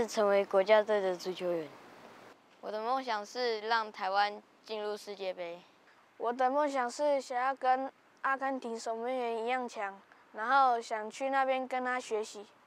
是成为国家队的足球员。我的梦想是让台湾进入世界杯。 我的梦想是想要跟阿根廷守门员一样强，然后想去那边跟他学习。